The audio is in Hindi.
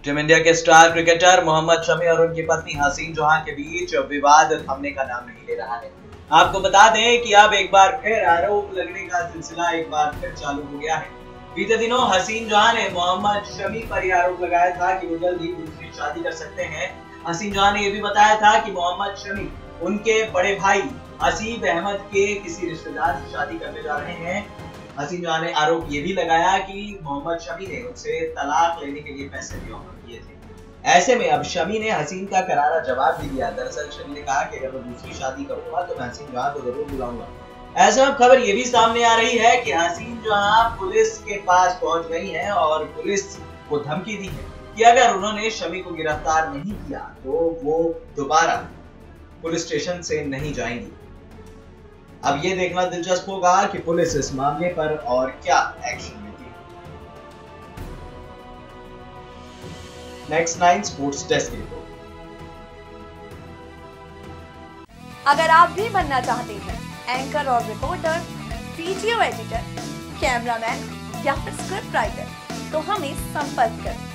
टीम इंडिया के स्टार क्रिकेटर मोहम्मद शमी और उनकी पत्नी हसीन जोहान के बीच विवाद थमने का नाम नहीं ले रहा है। आपको बता दें कि अब एक बार फिर आरोप लगने का सिलसिला एक बार फिर चालू हो गया है। बीते दिनों हसीन जोहान ने मोहम्मद शमी पर यह आरोप लगाया था कि वो जल्द ही दूसरी शादी कर सकते हैं। हसीन जोहान ने यह भी बताया था कि मोहम्मद शमी उनके बड़े भाई आसिफ अहमद के किसी रिश्तेदार से शादी करने जा रहे हैं। हसीन जोहान ने आरोप ये भी लगाया कि मोहम्मद शमी ने उनसे तलाक लेने के लिए पैसे भी ऑफर किए थे। ऐसे में अब शमी ने हसीन का करारा जवाब भी दिया। दरअसल शमी ने कहा कि अगर मैं दूसरी शादी करूंगा तो मैं हसीन जोहान को जरूर बुलाऊंगा। ऐसे में खबर ये भी सामने आ रही है कि हसीन जोहान पुलिस के पास पहुंच गई है और पुलिस को धमकी दी है कि अगर उन्होंने शमी को गिरफ्तार नहीं किया तो वो दोबारा पुलिस स्टेशन से नहीं जाएंगी। अब ये देखना दिलचस्प होगा कि पुलिस इस मामले पर और क्या एक्शन लेती है। Next 9 sports desk report. अगर आप भी बनना चाहते हैं एंकर और रिपोर्टर, वीडियो एडिटर, कैमरामैन या फिर स्क्रिप्ट राइटर, तो हमें संपर्क करें।